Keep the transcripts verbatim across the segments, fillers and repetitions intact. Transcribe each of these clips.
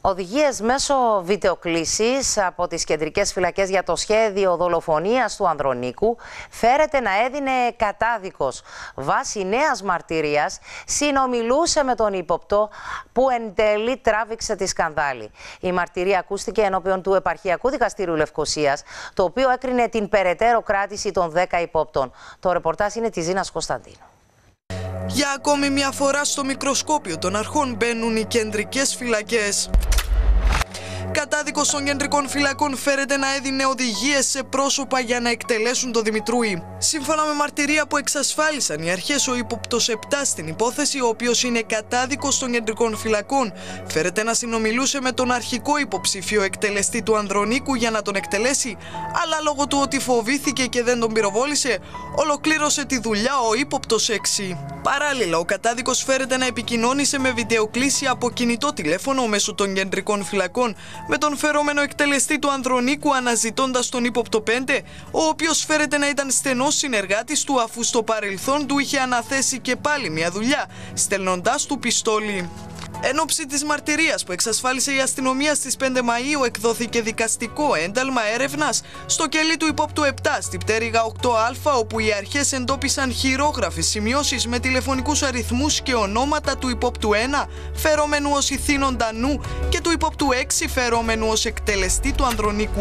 Οδηγίες μέσω βιντεοκλήσης από τις κεντρικές φυλακές για το σχέδιο δολοφονίας του Ανδρονίκου φέρεται να έδινε κατάδικος. Βάσει νέας μαρτυρίας συνομιλούσε με τον ύποπτο που εν τέλει τράβηξε τη σκανδάλη. Η μαρτυρία ακούστηκε ενώπιον του Επαρχιακού Δικαστήριου Λευκωσίας, το οποίο έκρινε την περαιτέρω κράτηση των δέκα υπόπτων. Το ρεπορτάζ είναι της Ζήνας Κωνσταντίνου. Για ακόμη μια φορά στο μικροσκόπιο των αρχών μπαίνουν οι κεντρικές φυλακές. Κατάδικος των κεντρικών φυλακών φέρεται να έδινε οδηγίες σε πρόσωπα για να εκτελέσουν το Δημητρούη. Σύμφωνα με μαρτυρία που εξασφάλισαν οι αρχές, ο ύποπτος επτά στην υπόθεση, ο οποίος είναι κατάδικος των κεντρικών φυλακών, φέρεται να συνομιλούσε με τον αρχικό υποψήφιο εκτελεστή του Ανδρονίκου για να τον εκτελέσει, αλλά λόγω του ότι φοβήθηκε και δεν τον πυροβόλησε, ολοκλήρωσε τη δουλειά ο ύποπτος έξι. Παράλληλα, ο κατάδικος φέρεται να επικοινώνησε με βιντεοκλήση από κινητό τηλέφωνο μέσω των κεντρικών φυλακών με τον φερόμενο εκτελεστή του Ανδρονίκου, αναζητώντας τον ύποπτο πέντε, ο οποίος φέρεται να ήταν στενός συνεργάτης του, αφού στο παρελθόν του είχε αναθέσει και πάλι μια δουλειά, στέλνοντάς του πιστόλι. Εν ώψη της μαρτυρίας που εξασφάλισε η αστυνομία στις πέντε Μαΐου, εκδόθηκε δικαστικό ένταλμα έρευνας στο κελί του υπόπτου επτά στη πτέρυγα οκτώ Α, όπου οι αρχές εντόπισαν χειρόγραφες σημειώσεις με τηλεφωνικούς αριθμούς και ονόματα του υπόπτου ένα, φερόμενου ως ηθήνοντα νου, και του υπόπτου έξι, φερόμενου ως εκτελεστή του Ανδρονίκου.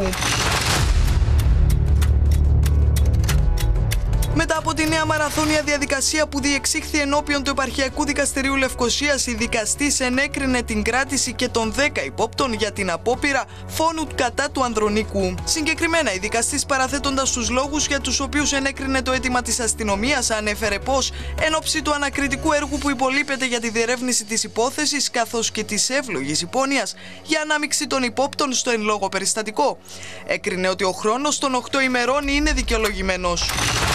Μετά από τη νέα μαραθώνια διαδικασία που διεξήχθη ενώπιον του Επαρχιακού Δικαστηρίου Λευκωσίας, η δικαστής ενέκρινε την κράτηση και των δέκα υπόπτων για την απόπειρα φόνου κατά του Ανδρονίκου. Συγκεκριμένα, η δικαστής, παραθέτοντας τους λόγους για τους οποίους ενέκρινε το αίτημα της αστυνομίας, ανέφερε πως εν ώψη του ανακριτικού έργου που υπολείπεται για τη διερεύνηση της υπόθεσης, καθώς και της εύλογης υπόνοιας για ανάμειξη των υπόπτων στο εν λόγω περιστατικό, έκρινε ότι ο χρόνος των οκτώ ημερών είναι δικαιολογημένος.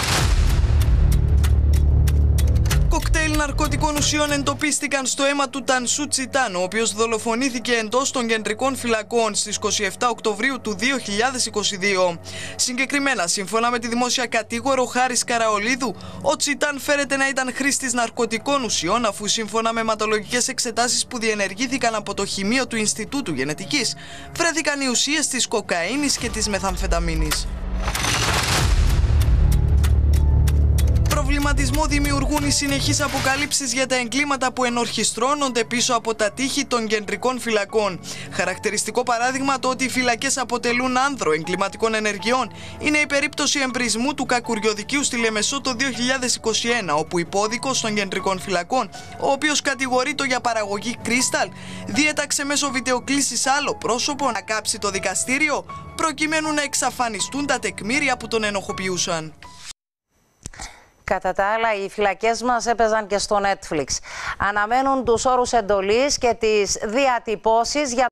Κοκτέιλ ναρκωτικών ουσιών εντοπίστηκαν στο αίμα του Τανσού Τσιτάν, ο οποίος δολοφονήθηκε εντός των κεντρικών φυλακών στις είκοσι επτά Οκτωβρίου του δύο χιλιάδες είκοσι δύο. Συγκεκριμένα, σύμφωνα με τη δημόσια κατήγορο Χάρης Καραολίδου, ο Τσιτάν φέρεται να ήταν χρήστης ναρκωτικών ουσιών, αφού σύμφωνα με αιματολογικές εξετάσεις που διενεργήθηκαν από το Χημείο του Ινστιτούτου Γενετικής, βρέθηκαν οι ουσίες της κοκαίνης και της μεθαμφεταμίνης. Προβληματισμό δημιουργούν οι συνεχείς αποκαλύψεις για τα εγκλήματα που ενορχιστρώνονται πίσω από τα τείχη των κεντρικών φυλακών. Χαρακτηριστικό παράδειγμα το ότι οι φυλακές αποτελούν άνδρο εγκληματικών ενεργειών είναι η περίπτωση εμπρισμού του κακουριοδικείου στη Λεμεσό το δύο χιλιάδες είκοσι ένα, όπου υπόδικος των κεντρικών φυλακών, ο οποίος κατηγορείτο για παραγωγή κρίσταλ, διέταξε μέσω βιντεοκλήσης άλλο πρόσωπο να κάψει το δικαστήριο, προκειμένου να εξαφανιστούν τα τεκμήρια που τον ενοχοποιούσαν. Κατά τα άλλα, οι φυλακές μας έπαιζαν και στο Netflix. Αναμένουν τους όρους εντολής και τις διατυπώσεις για